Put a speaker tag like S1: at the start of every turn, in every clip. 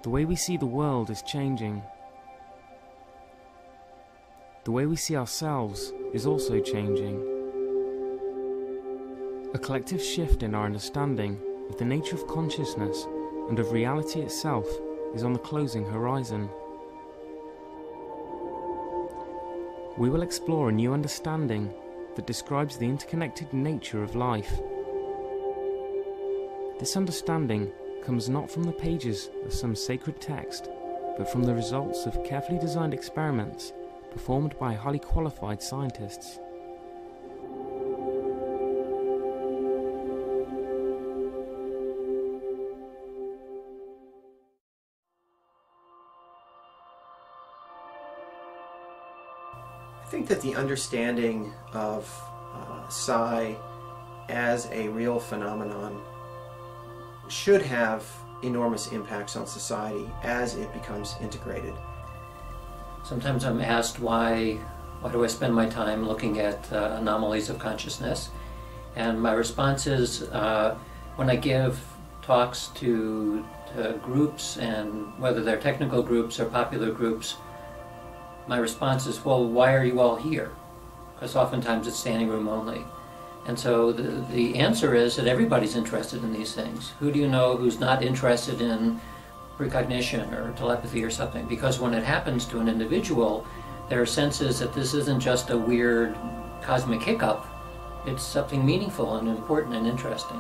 S1: The way we see the world is changing. The way we see ourselves is also changing. A collective shift in our understanding of the nature of consciousness and of reality itself is on the closing horizon. We will explore a new understanding that describes the interconnected nature of life. This understanding comes not from the pages of some sacred text, but from the results of carefully designed experiments performed by highly qualified scientists.
S2: I think that the understanding of psi as a real phenomenon should have enormous impacts on society as it becomes integrated.
S3: Sometimes I'm asked why do I spend my time looking at anomalies of consciousness, and my response is when I give talks to groups, and whether they're technical groups or popular groups, my response is, well, why are you all here? Because oftentimes it's standing room only. And so the answer is that everybody's interested in these things. Who do you know who's not interested in precognition or telepathy or something? Because when it happens to an individual, their sense is that this isn't just a weird cosmic hiccup, it's something meaningful and important and interesting.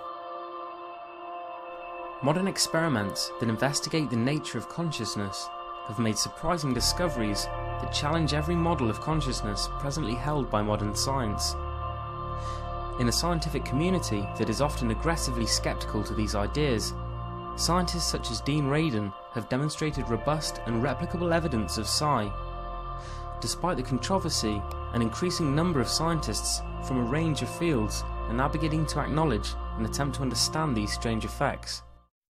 S1: Modern experiments that investigate the nature of consciousness have made surprising discoveries that challenge every model of consciousness presently held by modern science. In a scientific community that is often aggressively skeptical to these ideas, scientists such as Dean Radin have demonstrated robust and replicable evidence of psi. Despite the controversy, an increasing number of scientists from a range of fields are now beginning to acknowledge and attempt to understand these strange effects.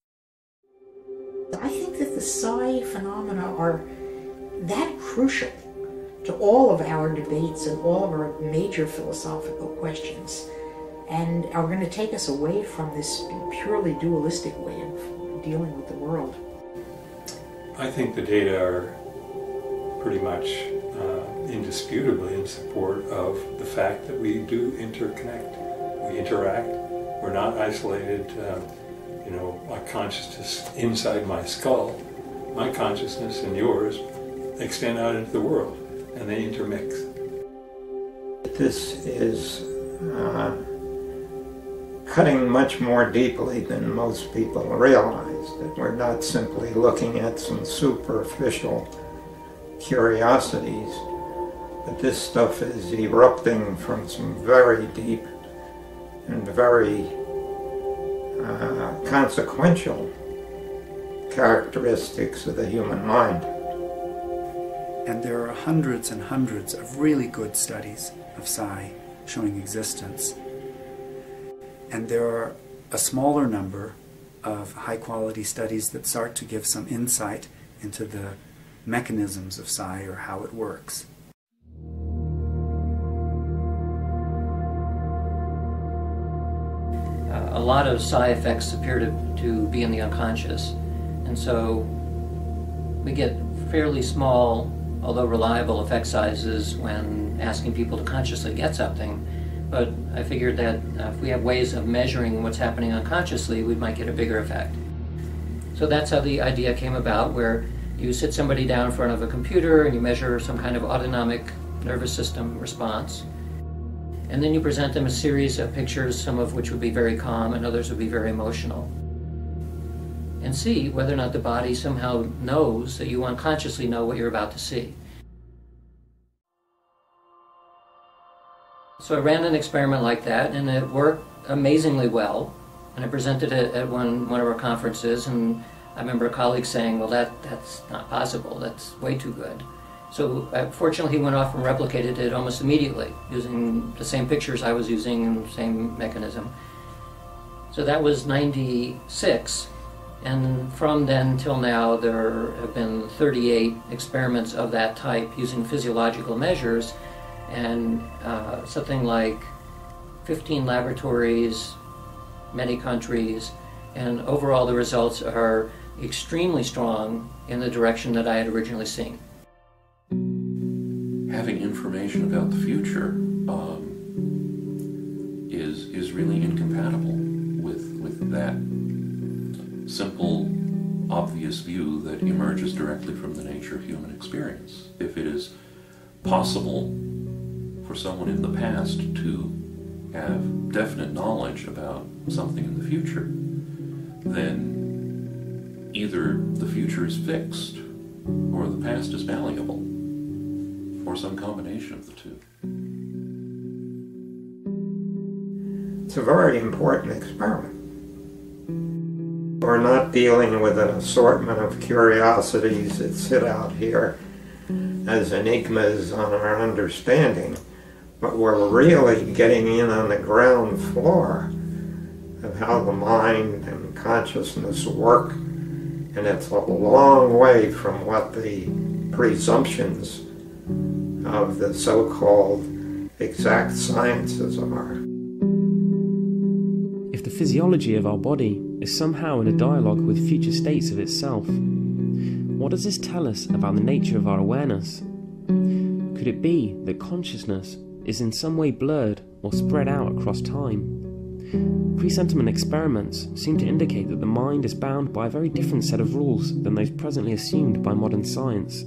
S4: I think that the psi phenomena are that crucial to all of our debates and all of our major philosophical questions, and are going to take us away from this purely dualistic way of dealing with the world.
S5: I think the data are pretty much indisputably in support of the fact that we do interconnect, we interact, we're not isolated. My consciousness inside my skull, my consciousness and yours extend out into the world, and they intermix.
S6: This is cutting much more deeply than most people realize, that we're not simply looking at some superficial curiosities, but this stuff is erupting from some very deep and very consequential characteristics of the human mind.
S7: And there are hundreds and hundreds of really good studies of psi showing existence. And there are a smaller number of high-quality studies that start to give some insight into the mechanisms of psi or how it works.
S3: A lot of psi effects appear to be in the unconscious, and so we get fairly small, although reliable, effect sizes when asking people to consciously get something. But I figured that if we have ways of measuring what's happening unconsciously, we might get a bigger effect. So that's how the idea came about, where you sit somebody down in front of a computer and you measure some kind of autonomic nervous system response. And then you present them a series of pictures, some of which would be very calm and others would be very emotional. And see whether or not the body somehow knows that you unconsciously know what you're about to see. So I ran an experiment like that, and it worked amazingly well. And I presented it at one of our conferences, and I remember a colleague saying, well, that's not possible, that's way too good. So fortunately he went off and replicated it almost immediately, using the same pictures I was using and the same mechanism. So that was 96, and from then till now there have been 38 experiments of that type using physiological measures, and something like 15 laboratories, many countries, and overall the results are extremely strong in the direction that I had originally seen.
S8: Having information about the future is really incompatible with that simple, obvious view that emerges directly from the nature of human experience. If it is possible for someone in the past to have definite knowledge about something in the future, then either the future is fixed or the past is malleable, or some combination of the two.
S6: It's a very important experiment. We're not dealing with an assortment of curiosities that sit out here as enigmas on our understanding, but we're really getting in on the ground floor of how the mind and consciousness work, and it's a long way from what the presumptions of the so-called exact sciences are.
S1: If the physiology of our body is somehow in a dialogue with future states of itself, what does this tell us about the nature of our awareness? Could it be that consciousness is in some way blurred or spread out across time? Pre-sentiment experiments seem to indicate that the mind is bound by a very different set of rules than those presently assumed by modern science.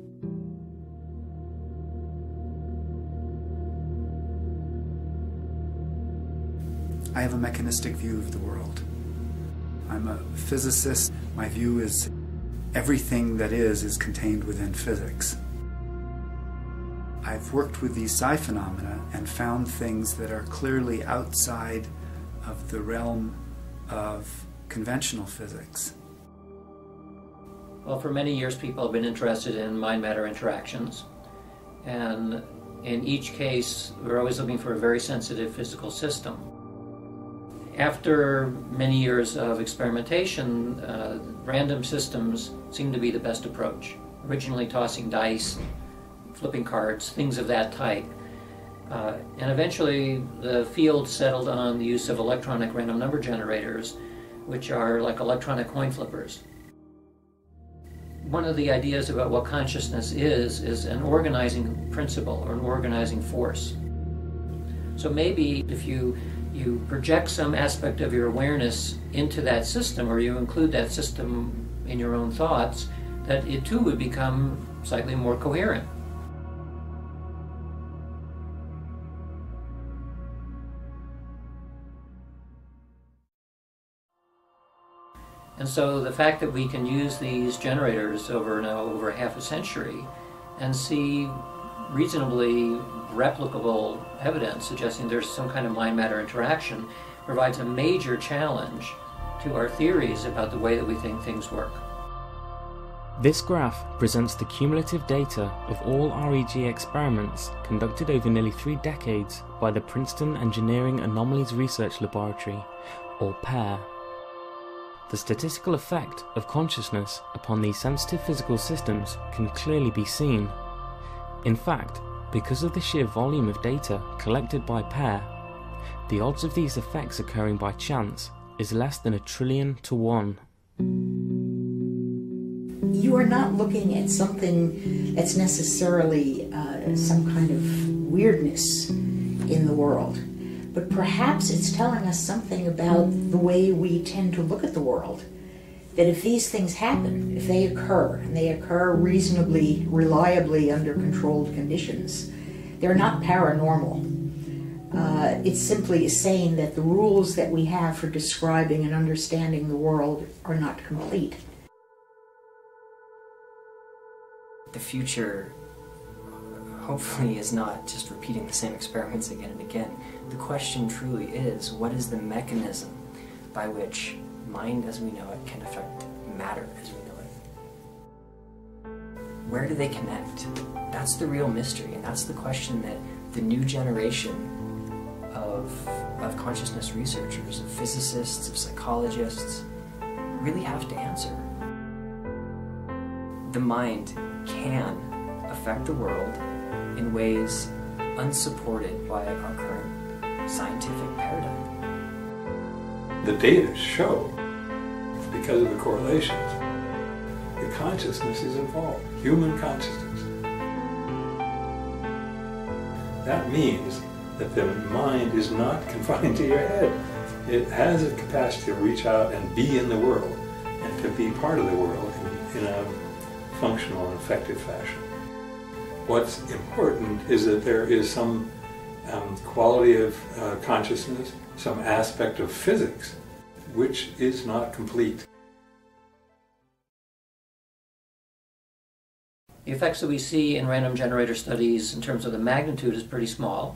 S7: I have a mechanistic view of the world. I'm a physicist. My view is everything that is contained within physics. I've worked with these psi phenomena and found things that are clearly outside of the realm of conventional physics.
S3: Well, for many years people have been interested in mind-matter interactions, and in each case we're always looking for a very sensitive physical system. After many years of experimentation, random systems seem to be the best approach. Originally tossing dice, flipping cards, things of that type. And eventually the field settled on the use of electronic random number generators, which are like electronic coin flippers. One of the ideas about what consciousness is an organizing principle or an organizing force. So maybe if you project some aspect of your awareness into that system, or you include that system in your own thoughts, that it too would become slightly more coherent. And so the fact that we can use these generators over half a century and see reasonably replicable evidence suggesting there's some kind of mind-matter interaction provides a major challenge to our theories about the way that we think things work.
S1: This graph presents the cumulative data of all REG experiments conducted over nearly 3 decades by the Princeton Engineering Anomalies Research Laboratory, or PEAR. The statistical effect of consciousness upon these sensitive physical systems can clearly be seen. In fact, because of the sheer volume of data collected by PEAR, the odds of these effects occurring by chance is less than 1,000,000,000 to 1.
S4: You are not looking at something that's necessarily some kind of weirdness in the world, but perhaps it's telling us something about the way we tend to look at the world. That if these things happen, if they occur, and they occur reasonably, reliably under controlled conditions, they're not paranormal. It's simply saying that the rules that we have for describing and understanding the world are not complete.
S9: The future, hopefully, is not just repeating the same experiments again and again. The question truly is, what is the mechanism by which mind as we know it can affect matter as we know it? Where do they connect? That's the real mystery, and that's the question that the new generation of consciousness researchers, of physicists, of psychologists, really have to answer. The mind can affect the world in ways unsupported by our current scientific paradigm.
S5: The data show because of the correlations. The consciousness is involved, human consciousness. That means that the mind is not confined to your head. It has a capacity to reach out and be in the world and to be part of the world in a functional and effective fashion. What's important is that there is some quality of consciousness, some aspect of physics, which is not complete.
S3: The effects that we see in random generator studies in terms of the magnitude is pretty small.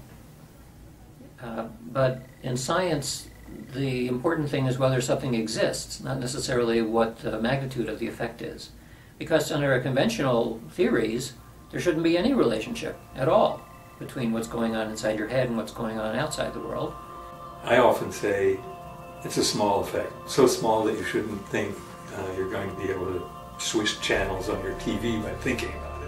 S3: But in science, the important thing is whether something exists, not necessarily what the magnitude of the effect is. Because under conventional theories, there shouldn't be any relationship at all between what's going on inside your head and what's going on outside the world.
S5: I often say it's a small effect, so small that you shouldn't think you're going to be able to switch channels on your TV by thinking about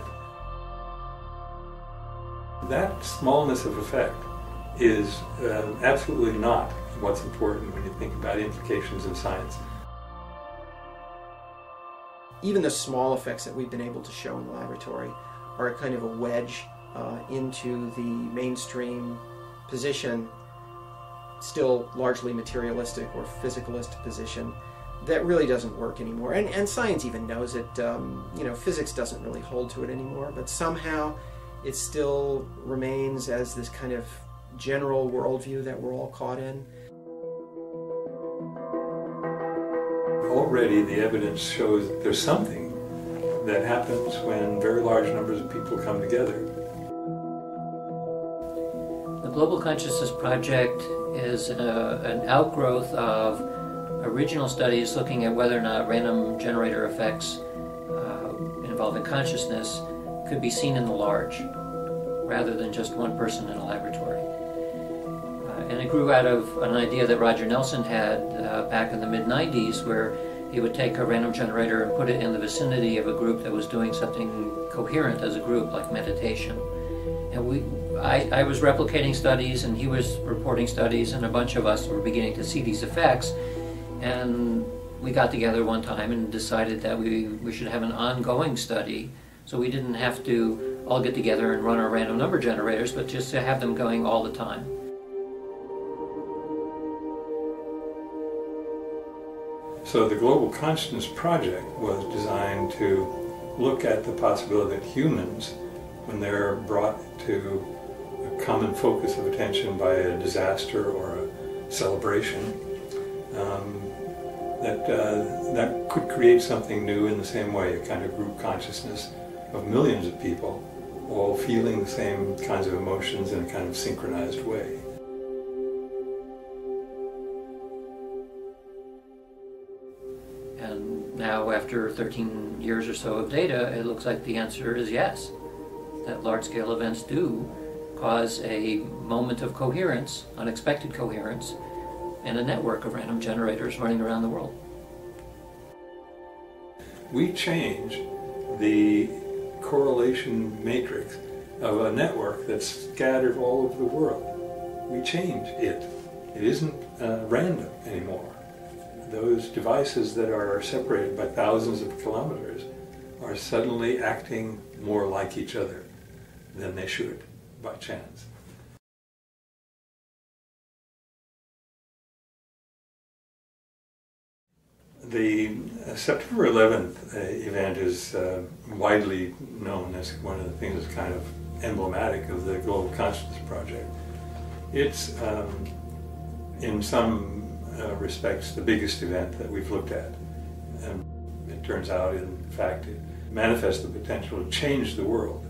S5: it. That smallness of effect is absolutely not what's important when you think about implications in science.
S2: Even the small effects that we've been able to show in the laboratory are a kind of a wedge into the mainstream position, still largely materialistic or physicalist position, that really doesn't work anymore. And science even knows it. Physics doesn't really hold to it anymore, but somehow it still remains as this kind of general worldview that we're all caught in.
S5: Already the evidence shows that there's something that happens when very large numbers of people come together.
S3: The Global Consciousness Project is an outgrowth of original studies looking at whether or not random generator effects involving consciousness could be seen in the large, rather than just one person in a laboratory. And it grew out of an idea that Roger Nelson had back in the mid-90s, where he would take a random generator and put it in the vicinity of a group that was doing something coherent as a group, like meditation. And I was replicating studies, and he was reporting studies, and a bunch of us were beginning to see these effects. And we got together one time and decided that we should have an ongoing study, so we didn't have to all get together and run our random number generators, but just to have them going all the time.
S5: So the Global Consciousness Project was designed to look at the possibility that humans, when they're brought to a common focus of attention by a disaster or a celebration, that could create something new in the same way, a kind of group consciousness of millions of people all feeling the same kinds of emotions in a kind of synchronized way.
S3: And now, after 13 years or so of data, it looks like the answer is yes, that large-scale events do cause a moment of coherence, unexpected coherence, and a network of random generators running around the world.
S5: We change the correlation matrix of a network that's scattered all over the world. We change it. It isn't random anymore. Those devices that are separated by thousands of kilometers are suddenly acting more like each other than they should by chance. The September 11th event is widely known as one of the things that's kind of emblematic of the Global Consciousness Project. It's, in some respects, the biggest event that we've looked at. And it turns out, in fact, it manifests the potential to change the world.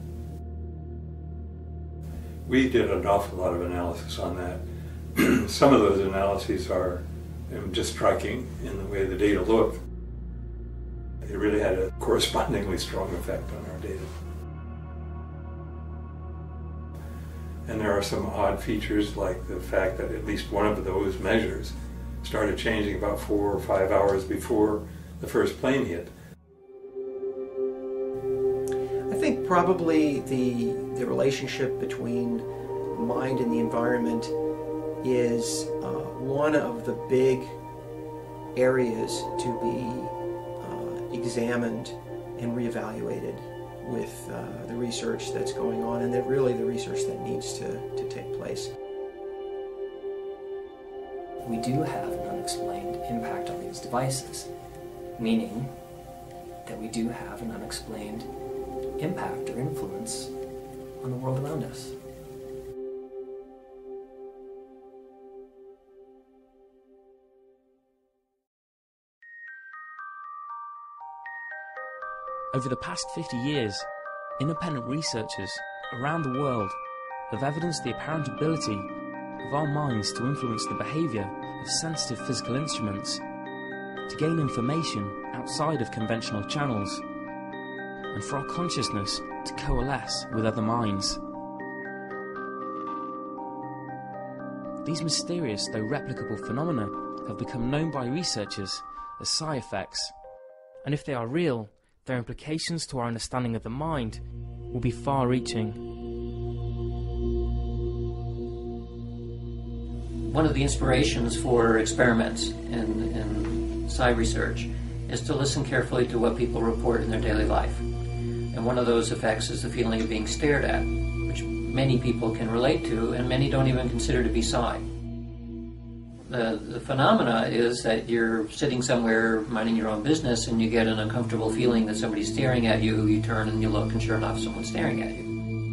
S5: We did an awful lot of analysis on that. Some of those analyses are just striking in the way the data look. It really had a correspondingly strong effect on our data. And there are some odd features, like the fact that at least one of those measures started changing about 4 or 5 hours before the first plane hit.
S2: I think probably the relationship between mind and the environment is one of the big areas to be examined and reevaluated with the research that's going on, and really the research that needs to take place.
S9: We do have an unexplained impact on these devices, meaning that we do have an unexplained impact or influence on the world around us.
S1: Over the past 50 years, independent researchers around the world have evidenced the apparent ability of our minds to influence the behaviour of sensitive physical instruments, to gain information outside of conventional channels, and for our consciousness to coalesce with other minds. These mysterious though replicable phenomena have become known by researchers as psi effects, and if they are real, their implications to our understanding of the mind will be far-reaching.
S3: One of the inspirations for experiments in psi research is to listen carefully to what people report in their daily life. And one of those effects is the feeling of being stared at, which many people can relate to, and many don't even consider to be psi. The phenomena is that you're sitting somewhere minding your own business and you get an uncomfortable feeling that somebody's staring at you, you turn and you look, and sure enough, someone's staring at you.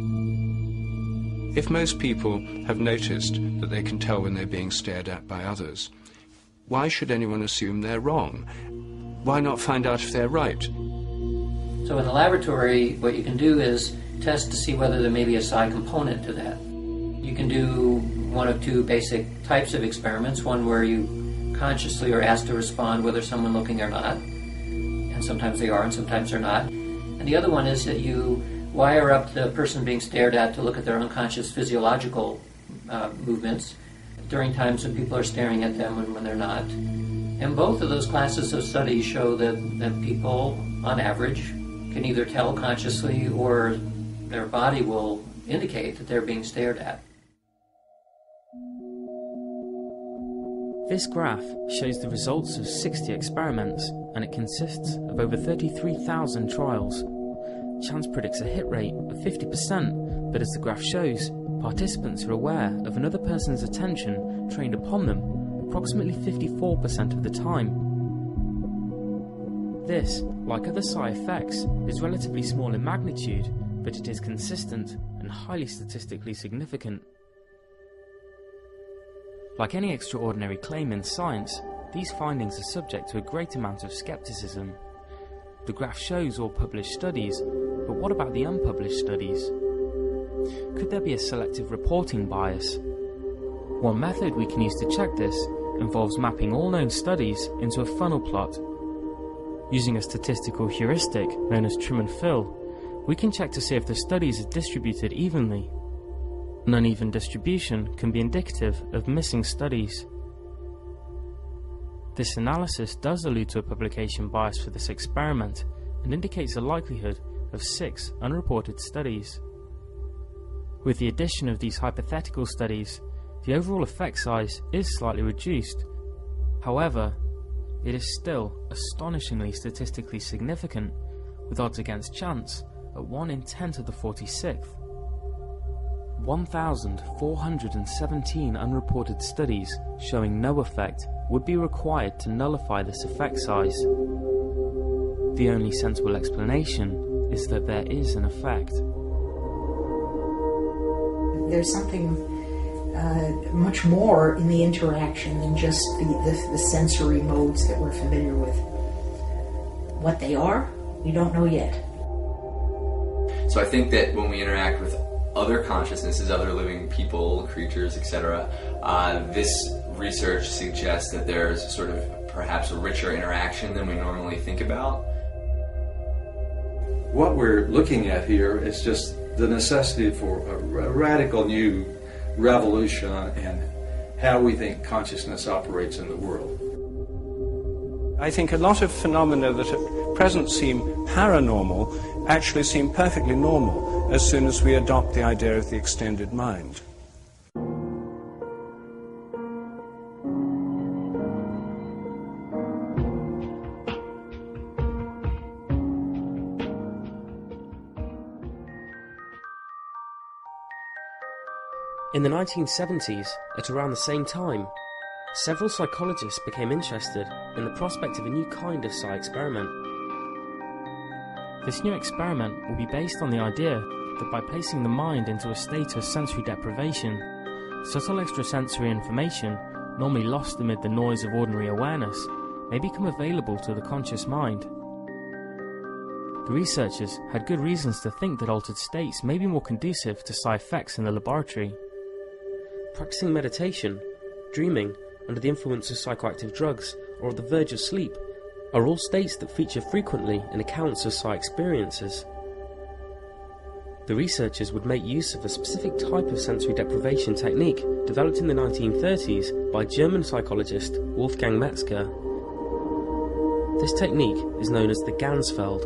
S10: If most people have noticed that they can tell when they're being stared at by others, why should anyone assume they're wrong? Why not find out if they're right?
S3: So in the laboratory, what you can do is test to see whether there may be a psi component to that. You can do one of two basic types of experiments, one where you consciously are asked to respond whether someone's looking or not, and sometimes they are and sometimes they're not. And the other one is that you wire up the person being stared at to look at their unconscious physiological movements during times when people are staring at them and when they're not. And both of those classes of studies show that people, on average, can either tell consciously or their body will indicate that they're being stared at.
S1: This graph shows the results of 60 experiments, and it consists of over 33,000 trials. Chance predicts a hit rate of 50%, but as the graph shows, participants are aware of another person's attention trained upon them approximately 54% of the time. This, like other psi effects, is relatively small in magnitude, but it is consistent and highly statistically significant. Like any extraordinary claim in science, these findings are subject to a great amount of skepticism. The graph shows all published studies, but what about the unpublished studies? Could there be a selective reporting bias? One method we can use to check this involves mapping all known studies into a funnel plot. Using a statistical heuristic known as trim and fill, we can check to see if the studies are distributed evenly. An uneven distribution can be indicative of missing studies. This analysis does allude to a publication bias for this experiment and indicates a likelihood of 6 unreported studies. With the addition of these hypothetical studies, the overall effect size is slightly reduced. However, it is still astonishingly statistically significant, with odds against chance at 1 in 10 to the 46th. 1,417 unreported studies showing no effect would be required to nullify this effect size. The only sensible explanation is that there is an effect.
S4: There's something much more in the interaction than just the sensory modes that we're familiar with. What they are, we don't know yet.
S11: So I think that when we interact with other consciousnesses, other living people, creatures, etc., this research suggests that there's sort of perhaps a richer interaction than we normally think about.
S5: What we're looking at here is just the necessity for a radical new revolution in how we think consciousness operates in the world.
S10: I think a lot of phenomena that at present seem paranormal actually seem perfectly normal as soon as we adopt the idea of the extended mind.
S1: In the 1970s, at around the same time, several psychologists became interested in the prospect of a new kind of psi experiment. This new experiment will be based on the idea that by placing the mind into a state of sensory deprivation, subtle extrasensory information, normally lost amid the noise of ordinary awareness, may become available to the conscious mind. The researchers had good reasons to think that altered states may be more conducive to psi effects in the laboratory. Practicing meditation, dreaming, under the influence of psychoactive drugs, or at the verge of sleep, are all states that feature frequently in accounts of psi experiences. The researchers would make use of a specific type of sensory deprivation technique developed in the 1930s by German psychologist Wolfgang Metzger. This technique is known as the Ganzfeld.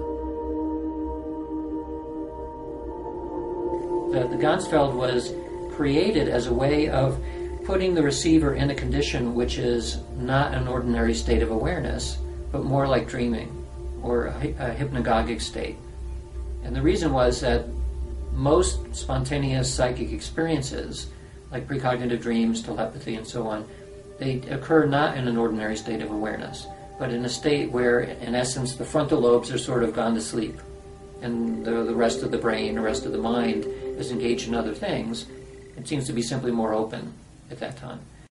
S3: The Ganzfeld was created as a way of putting the receiver in a condition which is not an ordinary state of awareness, but more like dreaming or a hypnagogic state. And the reason was that most spontaneous psychic experiences, like precognitive dreams, telepathy, and so on, they occur not in an ordinary state of awareness, but in a state where, in essence, the frontal lobes are sort of gone to sleep, and the rest of the brain, the rest of the mind, is engaged in other things. It seems to be simply more open at that time.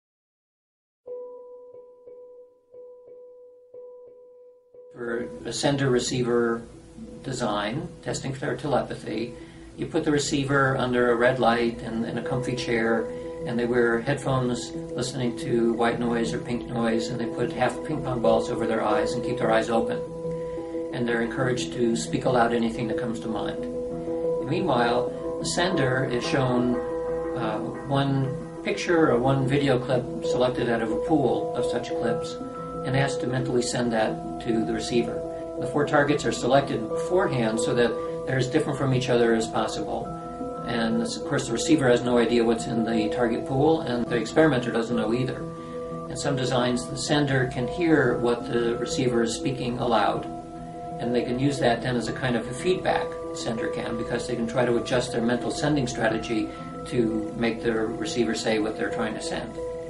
S3: For a sender-receiver design, testing for telepathy, you put the receiver under a red light and in a comfy chair, and they wear headphones listening to white noise or pink noise, and they put half ping pong balls over their eyes and keep their eyes open. And they're encouraged to speak aloud anything that comes to mind. And meanwhile, the sender is shown one picture or one video clip selected out of a pool of such clips and asked to mentally send that to the receiver. The 4 targets are selected beforehand so that they're as different from each other as possible. And of course the receiver has no idea what's in the target pool, and the experimenter doesn't know either. In some designs, the sender can hear what the receiver is speaking aloud, and they can use that then as a kind of a feedback, the sender can, because they can try to adjust their mental sending strategy to make the receiver say what they're trying to send.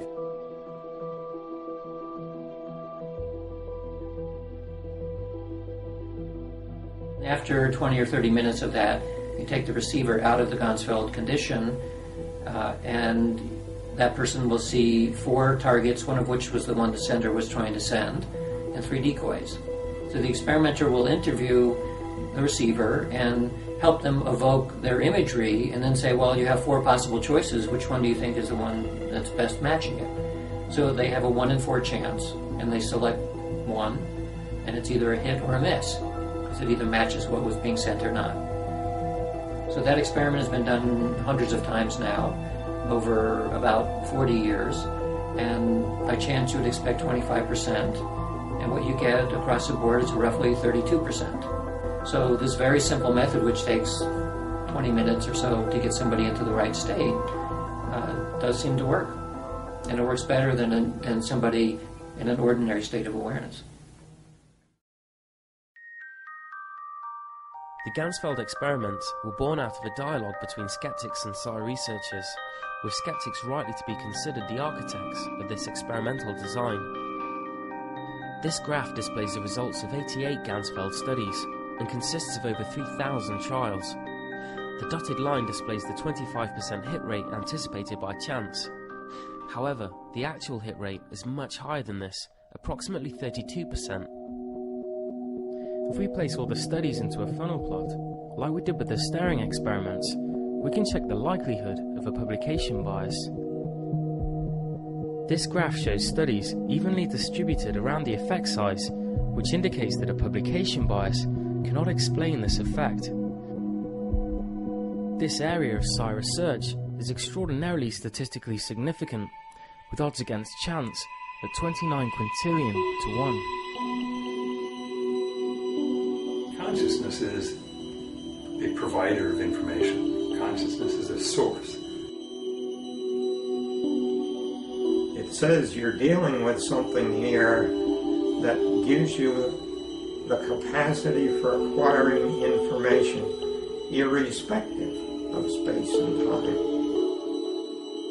S3: After 20 or 30 minutes of that, you take the receiver out of the Ganzfeld condition, and that person will see 4 targets, one of which was the one the sender was trying to send, and 3 decoys. So the experimenter will interview the receiver and help them evoke their imagery, and then say, well, you have 4 possible choices. Which one do you think is the one that's best matching it? So they have a 1 in 4 chance, and they select one, and it's either a hit or a miss, because it either matches what was being sent or not. So that experiment has been done hundreds of times now, over about 40 years, and by chance you would expect 25%, and what you get across the board is roughly 32%. So this very simple method, which takes 20 minutes or so to get somebody into the right state, does seem to work. And it works better than somebody in an ordinary state of awareness.
S1: The Ganzfeld experiments were born out of a dialogue between skeptics and psi researchers, with skeptics rightly to be considered the architects of this experimental design. This graph displays the results of 88 Ganzfeld studies and consists of over 3,000 trials. The dotted line displays the 25% hit rate anticipated by chance. However, the actual hit rate is much higher than this, approximately 32%. If we place all the studies into a funnel plot, like we did with the staring experiments, we can check the likelihood of a publication bias. This graph shows studies evenly distributed around the effect size, which indicates that a publication bias cannot explain this effect. This area of psi research is extraordinarily statistically significant, with odds against chance at 29 quintillion to 1.
S5: Consciousness is a provider of information. Consciousness is a source.
S6: It says you're dealing with something here that gives you the capacity for acquiring information irrespective of space and time.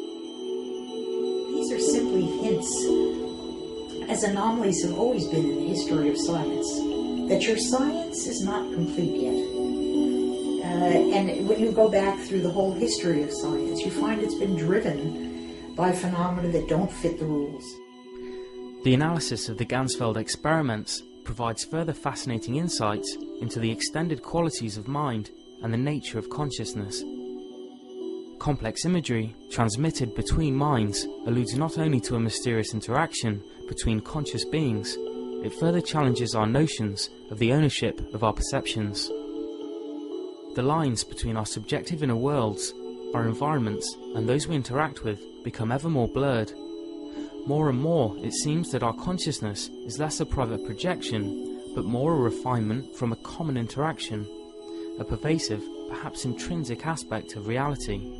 S4: realize, as anomalies have always been in the history of science, that your science is not complete yet. And when you go back through the whole history of science, you find it's been driven by phenomena that don't fit the rules.
S1: The analysis of the Ganzfeld experiments provides further fascinating insights into the extended qualities of mind and the nature of consciousness. Complex imagery transmitted between minds alludes not only to a mysterious interaction between conscious beings, it further challenges our notions of the ownership of our perceptions. The lines between our subjective inner worlds, our environments, and those we interact with become ever more blurred. More and more, it seems that our consciousness is less a private projection, but more a refinement from a common interaction, a pervasive, perhaps intrinsic aspect of reality.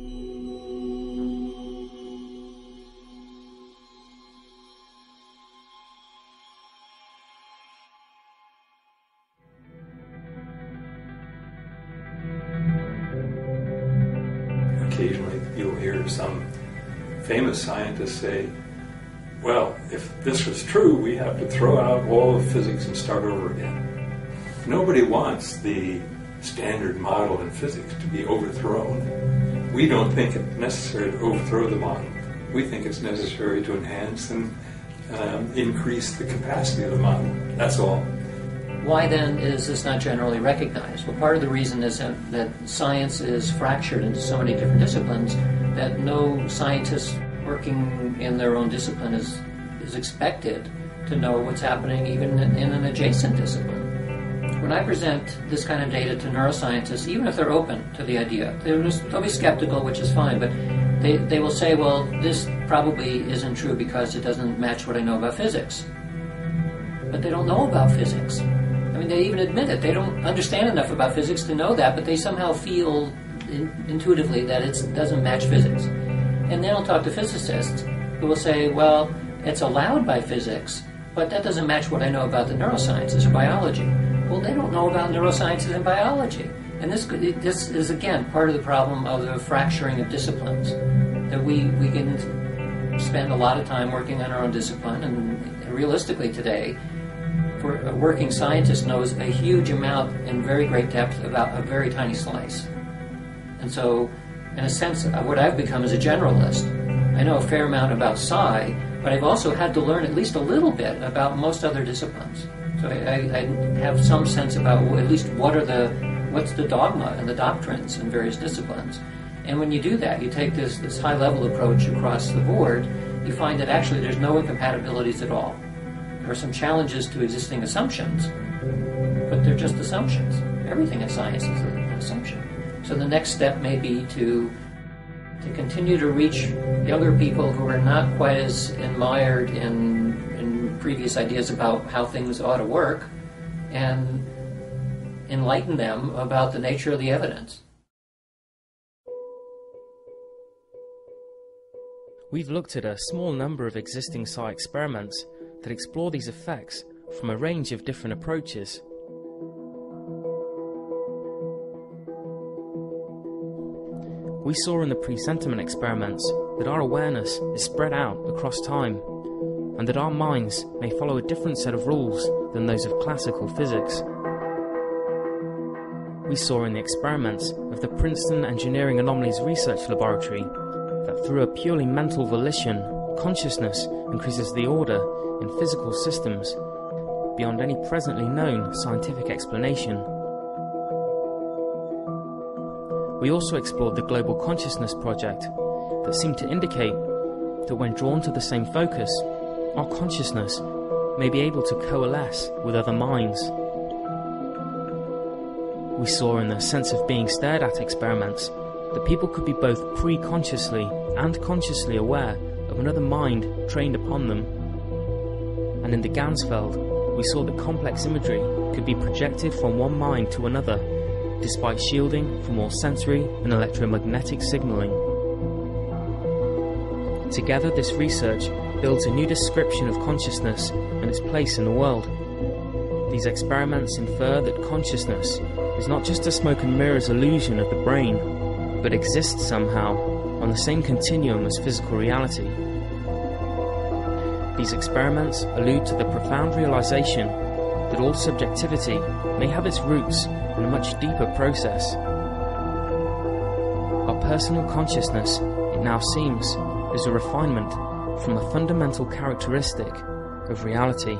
S5: Occasionally you'll hear some famous scientist say, well, if this was true, we have to throw out all of physics and start over again. Nobody wants the standard model in physics to be overthrown. We don't think it necessary to overthrow the model. We think it's necessary to enhance and increase the capacity of the model. That's all.
S3: Why then is this not generally recognized? Well, part of the reason is that science is fractured into so many different disciplines that no scientist working in their own discipline is expected to know what's happening even in an adjacent discipline. When I present this kind of data to neuroscientists, even if they're open to the idea, they'll be skeptical, which is fine, but they will say, well, this probably isn't true because it doesn't match what I know about physics. But they don't know about physics. I mean, they even admit it. They don't understand enough about physics to know that, but they somehow feel intuitively that it doesn't match physics. And then I'll talk to physicists who will say, well, it's allowed by physics, but that doesn't match what I know about the neurosciences or biology. Well, they don't know about neurosciences and biology. And this is, again, part of the problem of the fracturing of disciplines, that we can spend a lot of time working on our own discipline, and realistically today, for a working scientist knows a huge amount in very great depth about a very tiny slice. And so, in a sense, what I've become is a generalist. I know a fair amount about psi, but I've also had to learn at least a little bit about most other disciplines. So I have some sense about at least what's the dogma and the doctrines in various disciplines. And when you do that, you take this high-level approach across the board, you find that actually there's no incompatibilities at all. There are some challenges to existing assumptions, but they're just assumptions. Everything in science is an assumption. So the next step may be to continue to reach younger people who are not quite as admired in previous ideas about how things ought to work, and enlighten them about the nature of the evidence.
S1: We've looked at a small number of existing psi experiments that explore these effects from a range of different approaches. We saw in the presentiment experiments that our awareness is spread out across time, and that our minds may follow a different set of rules than those of classical physics. We saw in the experiments of the Princeton Engineering Anomalies Research Laboratory that through a purely mental volition, consciousness increases the order in physical systems beyond any presently known scientific explanation. We also explored the Global Consciousness Project that seemed to indicate that when drawn to the same focus, our consciousness may be able to coalesce with other minds. We saw in the sense of being stared at experiments that people could be both pre-consciously and consciously aware of another mind trained upon them. And in the Ganzfeld, we saw that complex imagery could be projected from one mind to another, despite shielding from all sensory and electromagnetic signaling. Together, this research builds a new description of consciousness and its place in the world. These experiments infer that consciousness is not just a smoke and mirrors illusion of the brain, but exists somehow on the same continuum as physical reality. These experiments allude to the profound realization that all subjectivity may have its roots in a much deeper process. Our personal consciousness, it now seems, is a refinement from a fundamental characteristic of reality.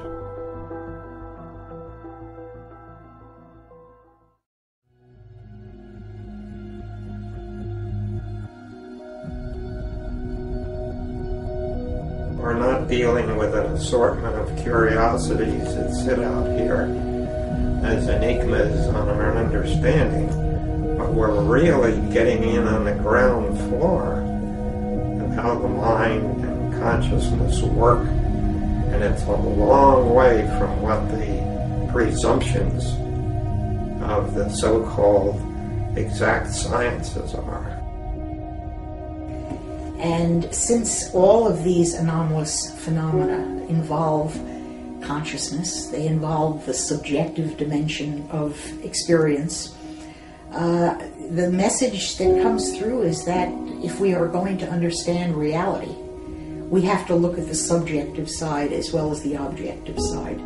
S6: We're not dealing with an assortment of curiosities that sit out here as enigmas on our understanding, but we're really getting in on the ground floor of how the mind and consciousness work, and it's a long way from what the presumptions of the so-called exact sciences are.
S4: And since all of these anomalous phenomena involve consciousness, they involve the subjective dimension of experience, the message that comes through is that if we are going to understand reality, we have to look at the subjective side as well as the objective side.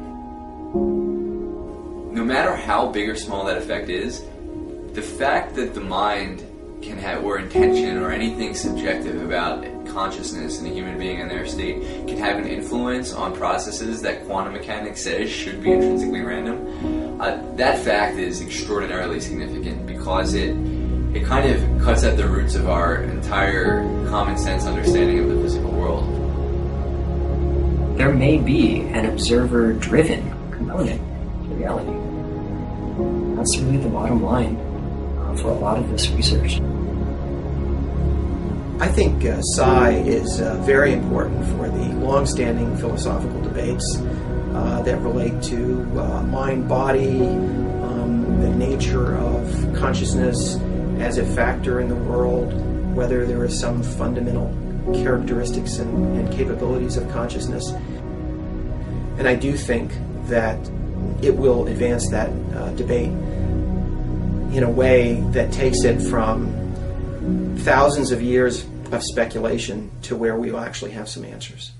S11: No matter how big or small that effect is, the fact that the mind can have, or intention, or anything subjective about consciousness in a human being and their state can have an influence on processes that quantum mechanics says should be intrinsically random, that fact is extraordinarily significant because it kind of cuts at the roots of our entire common sense understanding of the physical world.
S9: There may be an observer-driven component to reality. That's really the bottom line for a lot of this research.
S2: I think psi is very important for the long-standing philosophical debates that relate to mind-body, the nature of consciousness as a factor in the world, whether there is some fundamental characteristics and capabilities of consciousness. And I do think that it will advance that debate in a way that takes it from thousands of years of speculation to where we will actually have some answers.